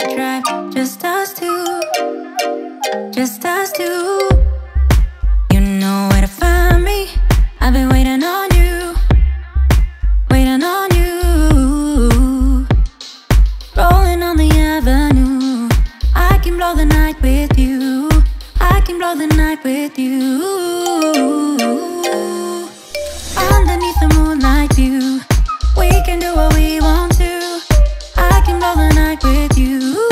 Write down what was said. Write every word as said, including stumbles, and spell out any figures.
drive, just us two, just us two. You know where to find me, I've been waiting on you, waiting on you. Rolling on the avenue, I can blow the night with you, I can blow the night with you. Underneath the moonlight view, we can do what we want to, I can blow the night with you.